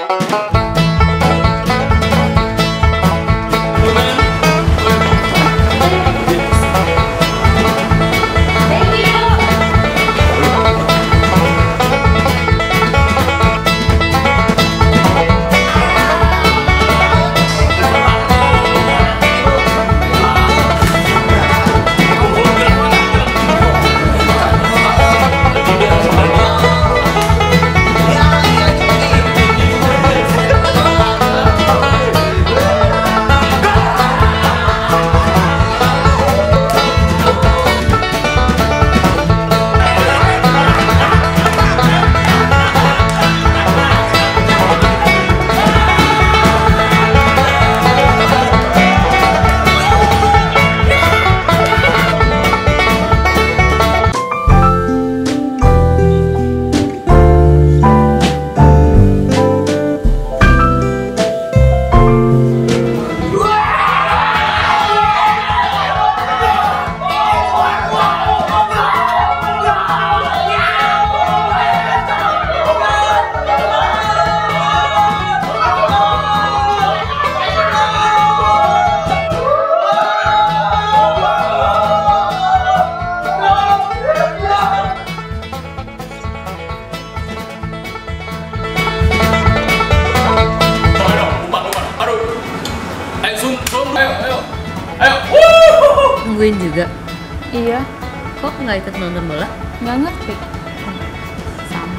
Nungguin juga? Iya. Kok nggak ikut nonton bola? Nggak ngerti. Sama.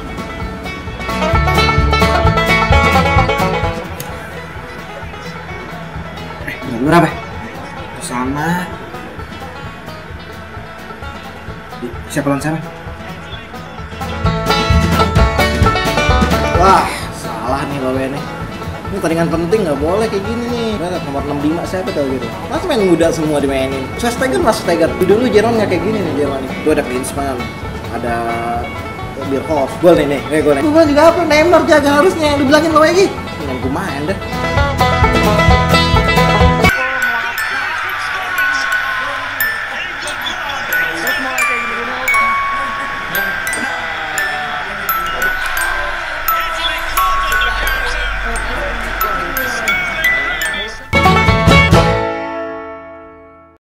Berapa? Sama. Siapa lawan siapa? Wah, salah nih lawan nih. Ini pertandingan penting, nggak boleh kayak gini nih. Berapa nomor 65 siapa tau gitu? Mas main muda semua dimainin. Schweinsteiger. Dulu Jerman nggak kayak gini nih Jerman nih. Gue ada Klinsmann, ada Bierhoff. Gol nih, gue nih. Gue juga apa? Neymar jaga harusnya. Lu bilangin lo lagi. Yang gue main deh.